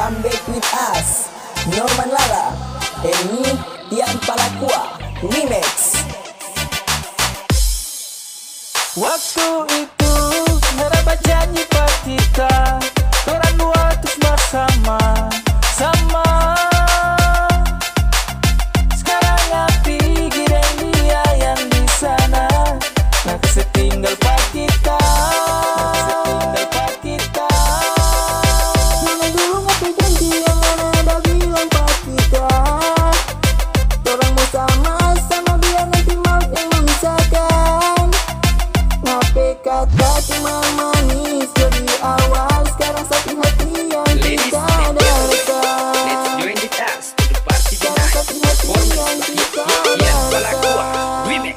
Come back with us, Norman Lara, Eni Tian Palakua, Remix. Waktu itu meraba janji pak kita, orang dua terus bersama sama. Sekarang api gireng dia yang di sana, nak setinggal pak kita, setinggal pak kita. Jangan dulu ngapain janji yang ada bilang pak kita. Orang mau sama biar nanti maut yang memisahkan. Ngapain kata cuma manis dari awal, sekarang sakit hati yang kita dapatkan. Let's join the dance to the party tonight. Performance by Tian Palakua, Remix.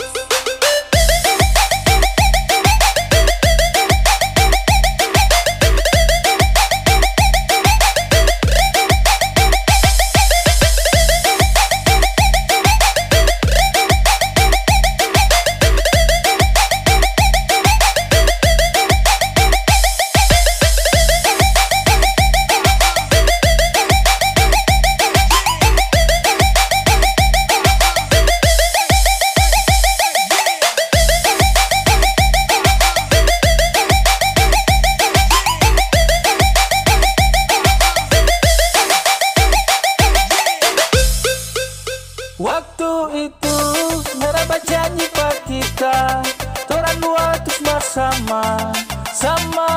Waktu itu meraba janji pak kita, orang dua terus bersama sama.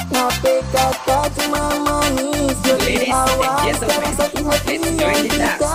Ngapain kata cuma manis dari Ladies and awal, gentlemen, sekarang sakit hati let's yang join the kita dance